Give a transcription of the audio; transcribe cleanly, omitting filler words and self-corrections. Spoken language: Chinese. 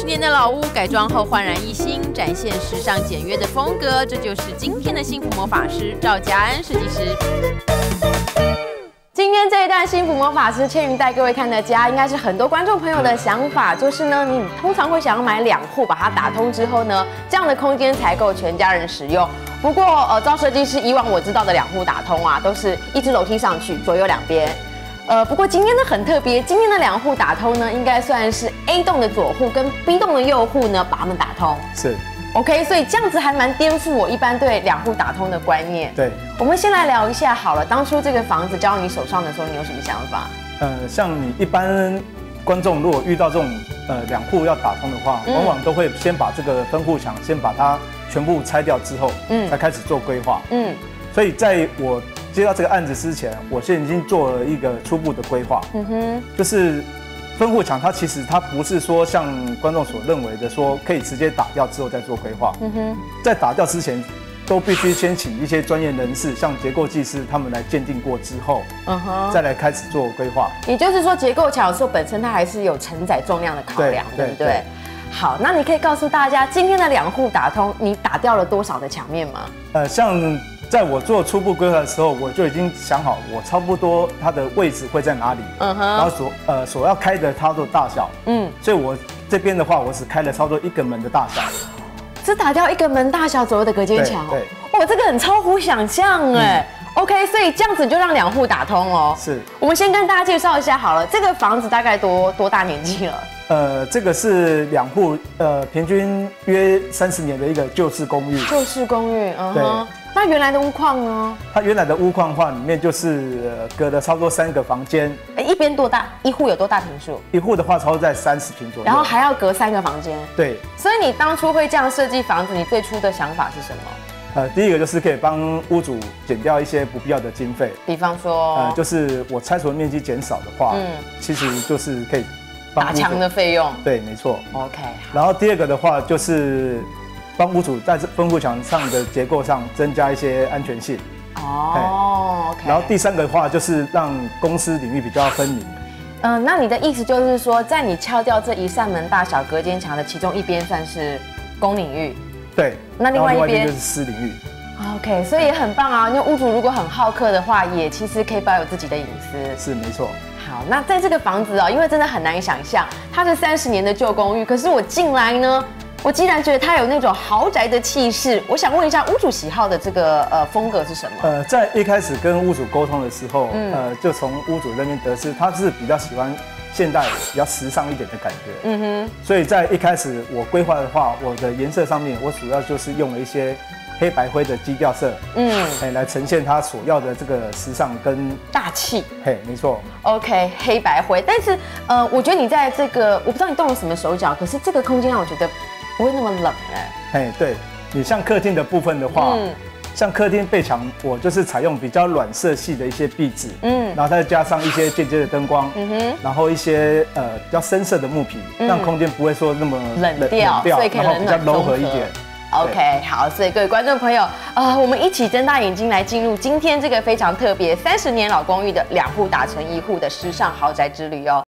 30年的老屋改装后焕然一新，展现时尚简约的风格，这就是今天的幸福魔法师赵家安设计师。今天这一段幸福魔法师倩云带各位看的家，应该是很多观众朋友的想法，就是呢，你通常会想要买2户，把它打通之后呢，这样的空间才够全家人使用。不过赵设计师以往我知道的2户打通啊，都是一只楼梯上去，左右2边。不过今天的很特别，今天的2户打通呢，应该算是 A 栋的左户跟 B 栋的右户呢，把它们打通。 是。 OK， 所以这样子还蛮颠覆我一般对2户打通的观念。 对， 我们先来聊一下好了，当初这个房子交到你手上的时候，你有什么想法？ 像你一般观众如果遇到这种2户要打通的话，往往都会先把这个分户墙先把它全部拆掉之后，才开始做规划。所以在我接到这个案子之前，我现在已经做了一个初步的规划。就是分户墙，它其实它不是说像观众所认为的说可以直接打掉之后再做规划。在打掉之前，都必须先请一些专业人士，像结构技师他们来鉴定过之后，再来开始做规划。 也就是说，结构墙的时候本身它还是有承载重量的考量，对不对？好，那你可以告诉大家，今天的2户打通，你打掉了多少的墙面吗？ 像在我做初步规划的时候，我就已经想好，我差不多它的位置会在哪里，然后所要开的它的大小，所以我这边的话，我只开了差不多1个门的大小， 只打掉1个门大小左右的隔间墙， 对， 哇，这个很超乎想象哎。OK， 所以这样子就让2户打通哦。 是， 我们先跟大家介绍一下好了，这个房子大概多大年纪了？ 这个是2户，平均约30年的一个旧式公寓。 旧式公寓， 对。 那原来的屋况呢？ 它原来的屋况的话，里面就是隔了差不多3个房间。 一边多大？一户有多大坪数 ？1户的话，差不多在30坪左右。 然后还要隔3个房间。 对。 所以你当初会这样设计房子，你最初的想法是什么？ 第一个就是可以帮屋主减掉一些不必要的经费。 比方说， 就是我拆除的面积减少的话，其实就是可以打墙的费用。 对，没错。 OK。 然后第2个的话就是帮屋主在分户墙上的结构上增加一些安全性。 OK。 然后第3个的话就是让公私领域比较分明。 那你的意思就是说，在你敲掉这1扇门大小隔间墙的其中一边算是公领域。 对， 那另外一边就是私领域。 OK， 所以也很棒啊，因为屋主如果很好客的话，也其实可以保有自己的隐私。 是，没错。 好，那在这个房子因为真的很难想象，它是30年的旧公寓，可是我进来呢，我竟然觉得它有那种豪宅的气势。我想问一下，屋主喜好的这个风格是什么？ 在一开始跟屋主沟通的时候，就从屋主那边得知，他是比较喜欢现代比较时尚一点的感觉。所以在一开始我规划的话，我的颜色上面，我主要就是用了一些黑白灰的基调色，来呈现它所要的这个时尚跟大气。 没错。 OK， 黑白灰，但是我觉得你在这个，我不知道你动了什么手脚，可是这个空间让我觉得不会那么冷对，你像客厅的部分的话，像客厅背墙，我就是采用比较软色系的一些壁纸，然后再加上一些间接的灯光，然后一些比较深色的木皮，让空间不会说那么冷调，所以可以冷暖比较柔和一点。 OK， 好，所以各位观众朋友，我们一起睁大眼睛来进入今天这个非常特别30年老公寓的2户打成1户的时尚豪宅之旅哦。